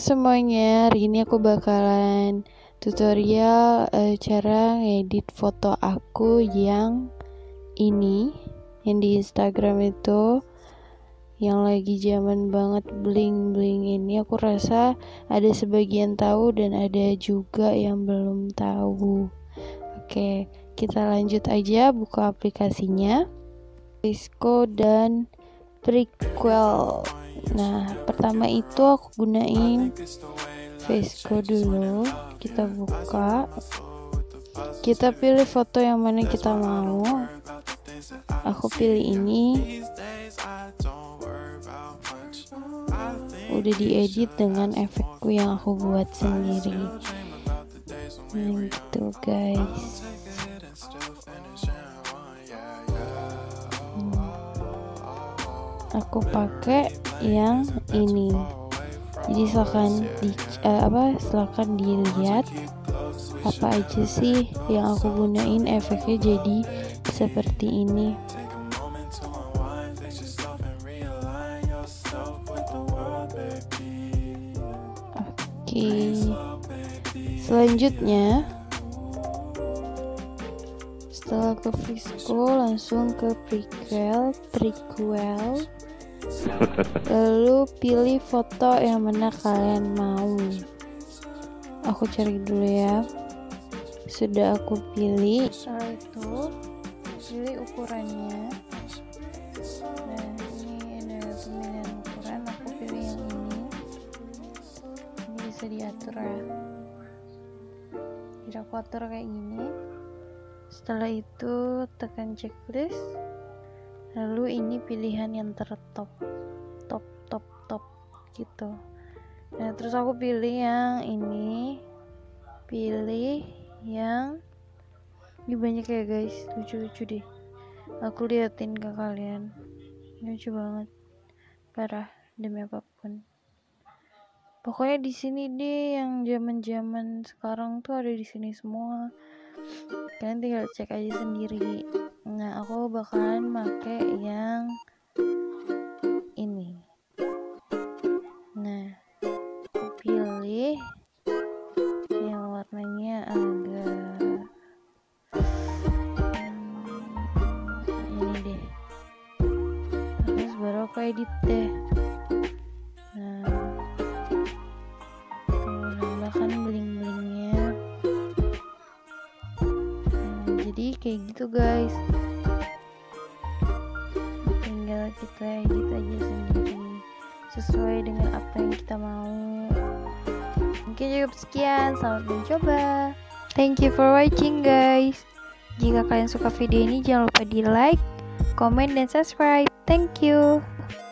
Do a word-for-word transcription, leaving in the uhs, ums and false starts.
semuanya, hari ini aku bakalan tutorial uh, cara ngedit foto aku yang ini, yang di Instagram itu, yang lagi zaman banget bling-bling ini. Aku rasa ada sebagian tahu dan ada juga yang belum tahu. Oke, kita lanjut aja, buka aplikasinya, VSCO dan Prequel. Nah, pertama itu aku gunain VSCO dulu. Kita buka, kita pilih foto yang mana kita mau. Aku pilih ini. Udah diedit dengan efekku yang aku buat sendiri. Nah, gitu guys. Aku pakai yang ini. Jadi silakan di uh, apa silakan dilihat apa aja sih yang aku gunain, efeknya jadi seperti ini. Oke, selanjutnya setelah ke VSCO langsung ke Prequel Prequel lalu pilih foto yang mana kalian mau. Aku cari dulu ya. Sudah aku pilih. Setelah itu pilih ukurannya. Nah, ini ada pemilihan ukuran. Aku pilih yang ini. Ini bisa diatur ya. Jadi aku atur kayak gini. Setelah itu tekan checklist. Lalu ini pilihan yang tertop, top top top gitu. Nah, terus aku pilih yang ini, pilih yang ini, banyak ya guys, lucu-lucu deh. Aku liatin ke kalian, ini lucu banget, parah demi apapun. Pokoknya di sini deh yang zaman-zaman sekarang tuh ada di sini semua. Kalian tinggal cek aja sendiri. Nah, aku bakalan pakai yang ini. Nah, aku pilih yang warnanya agak hmm, ini deh. Terus baru aku edit deh. Nah, aku nambahkan bling-blingnya. Nah, jadi kayak gitu guys. Tinggal kita edit aja sendiri sesuai dengan apa yang kita mau. Mungkin cukup sekian, selamat mencoba. Thank you for watching guys. Jika kalian suka video ini, jangan lupa di like, comment, dan subscribe. Thank you.